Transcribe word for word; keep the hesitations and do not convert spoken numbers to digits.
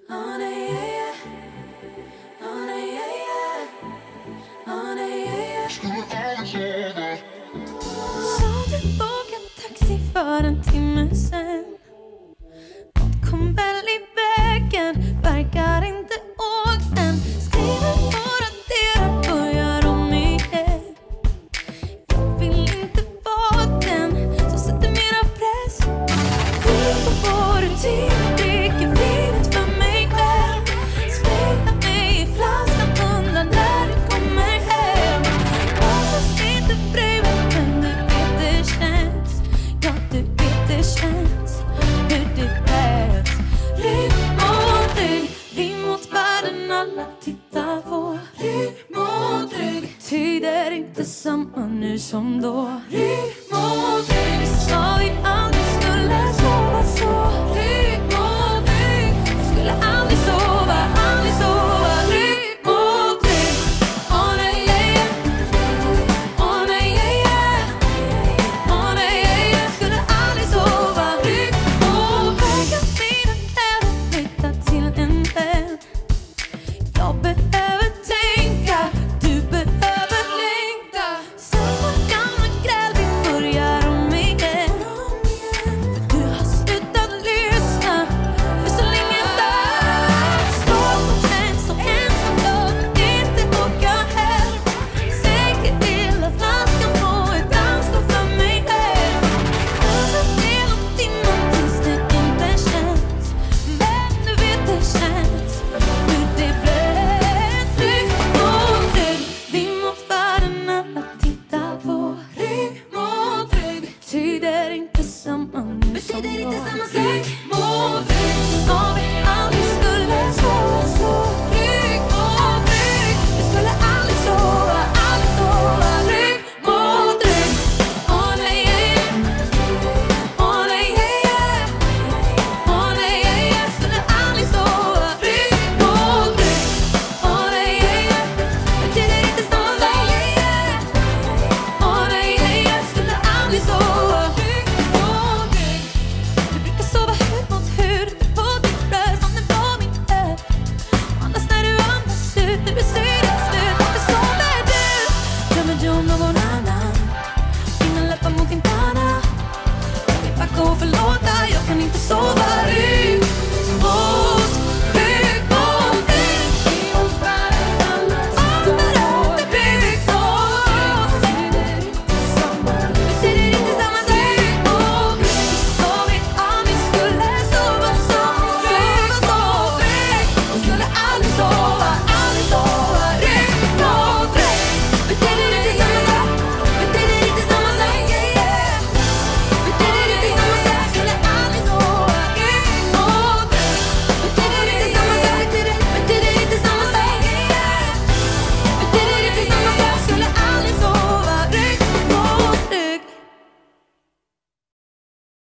Sa du bokat taxi för en timme sen? Något kom väl i vägen, verkar inte åkt än. Skriver och raderar och gör om igen. Jag vill inte vara den som sätter mera press. Skyll på vår rutin, dricker vinet för mig själv. Speglar mig i flaskan undan när du kommer hem. Låtsas inte bredvid, men du vet det känns. Ja, du vet det känns hur det bärs. Rytm och dryg, vi mot världen alla tittar på. Rytm och dryg, tyder inte samma nu som då. Rytm